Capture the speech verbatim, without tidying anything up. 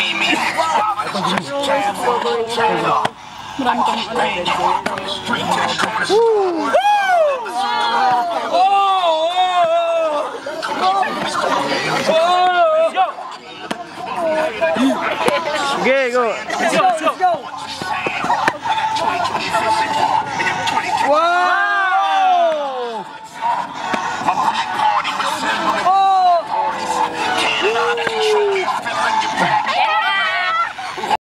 Marami kang ano. Okay, go. Let's go, let's go.